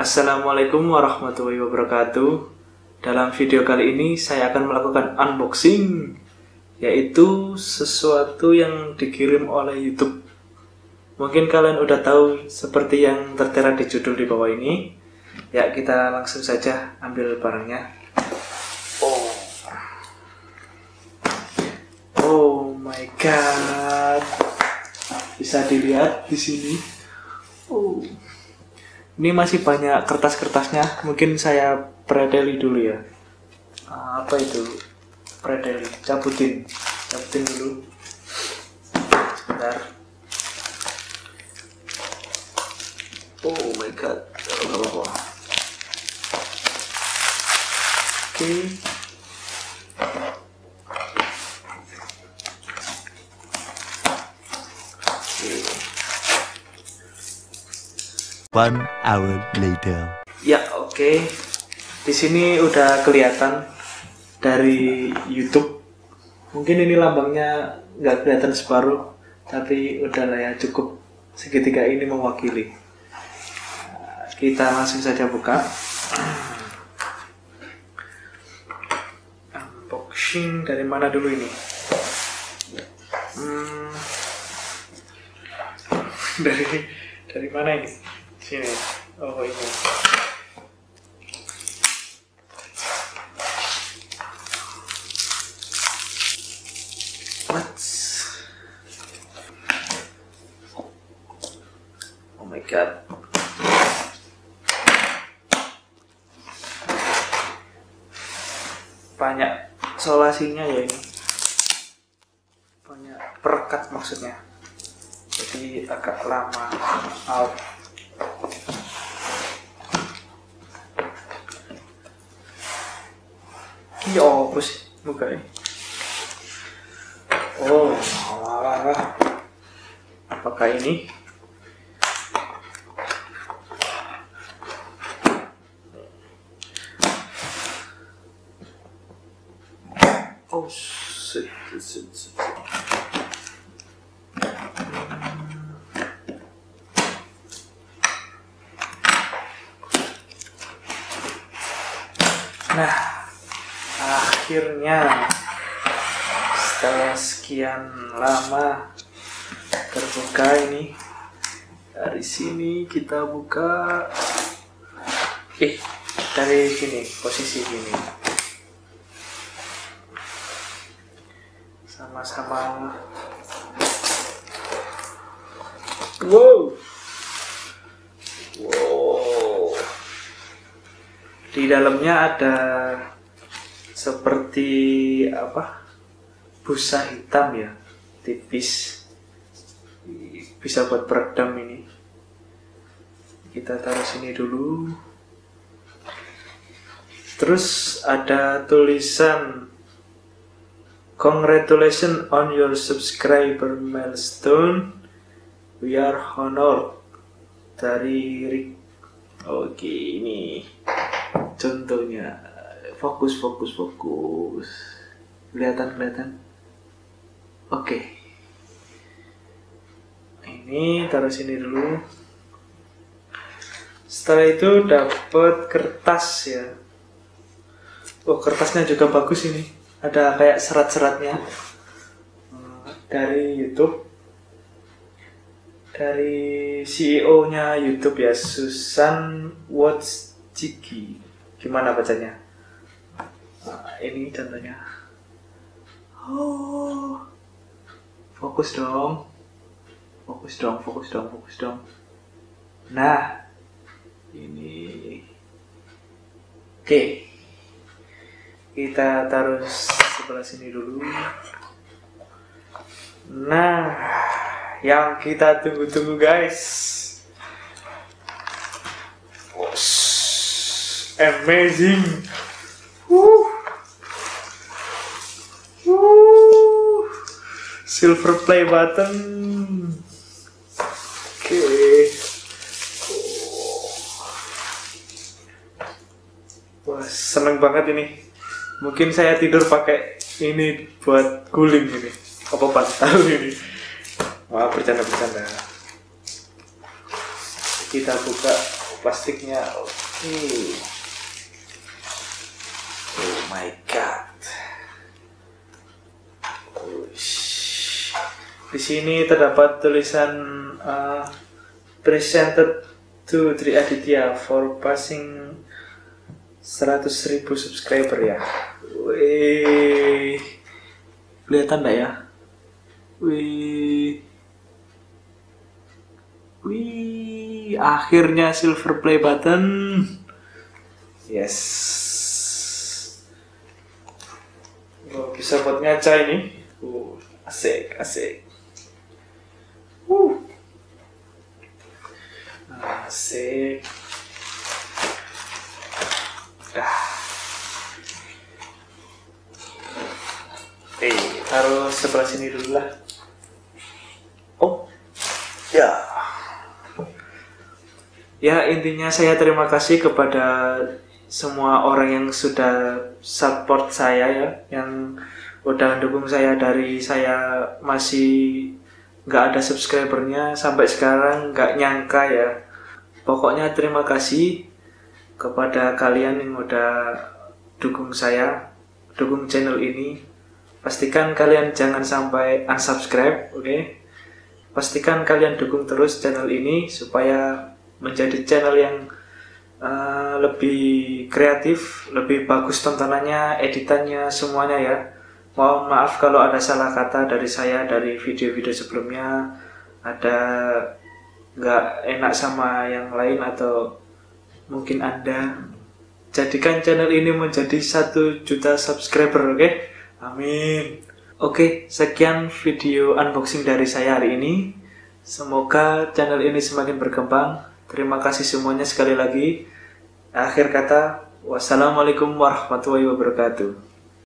Assalamualaikum warahmatullahi wabarakatuh. Dalam video kali ini saya akan melakukan unboxing, yaitu sesuatu yang dikirim oleh YouTube. Mungkin kalian udah tahu seperti yang tertera di judul di bawah ini. Ya, kita langsung saja ambil barangnya. Oh my god. Bisa dilihat di sini. Ini masih banyak kertas-kertasnya. Mungkin saya predeli dulu ya. Apa itu? Predeli. Cabutin dulu. Sebentar. Oh my god. Oke. One hour later. Ya, oke. Di sini udah kelihatan dari YouTube. Mungkin ini lambangnya nggak kelihatan separuh, tapi udahlah ya, cukup segitiga ini mewakili. Kita langsung saja buka. Unboxing dari mana dulu ini? Dari mana ini? Sini. Oh, ini. What? Oh my god. Banyak solasinya ya ini. Banyak perekat maksudnya. Jadi agak lama out. Iya, apa sih mukanya? Oh, malah. Apakah ini? Oh, shit. Nah, akhirnya setelah sekian lama terbuka ini. Dari sini kita buka. Dari sini, posisi gini. Sama-sama. Wow. Di dalamnya ada seperti apa? Busa hitam ya, tipis. Bisa buat peredam ini. Kita taruh sini dulu. Terus ada tulisan "Congratulations on your subscriber milestone. We are honored." Dari Rick. Oke, ini contohnya. Fokus. Kelihatan. Oke. Ini taruh sini dulu. Setelah itu dapat kertas ya. Oh, kertasnya juga bagus ini. Ada kayak serat-seratnya. Dari YouTube. Dari CEO-nya YouTube ya, Susan Wojcicki. Gimana bacanya? Ini contohnya. Oh, fokus dong. Nah, ini. Oke. Kita taruh sebelah sini dulu. Nah, yang kita tunggu-tunggu guys. Amazing. Silver play button. Oke. Wah, seneng banget ini. Mungkin saya tidur pakai ini buat guling ini. Apa bantal ini? Wah, bercanda. Kita buka. plastiknya. Oke. Oh my god. Di sini terdapat tulisan presented to Tri Aditya for passing 100.000 subscriber ya. Wih, kelihatan nggak ya? Wih, akhirnya silver play button. Yes. Oh, bisa buat ngaca ini. Asik. Asik. Taruh sebelah sini dulu lah. Oh, ya. Ya, intinya saya terima kasih kepada semua orang yang sudah support saya ya, yang udah dukung saya dari saya masih nggak ada subscribernya sampai sekarang, nggak nyangka ya. Pokoknya terima kasih kepada kalian yang udah dukung saya, dukung channel ini. Pastikan kalian jangan sampai unsubscribe, oke? Pastikan kalian dukung terus channel ini supaya menjadi channel yang lebih kreatif, lebih bagus tontonannya, editannya, semuanya ya. Mohon maaf kalau ada salah kata dari saya dari video-video sebelumnya, ada nggak enak sama yang lain atau mungkin Anda. Jadikan channel ini menjadi 1 juta subscriber, oke? Amin. Oke, sekian video unboxing dari saya hari ini. Semoga channel ini semakin berkembang. Terima kasih semuanya sekali lagi. Akhir kata, wassalamualaikum warahmatullahi wabarakatuh.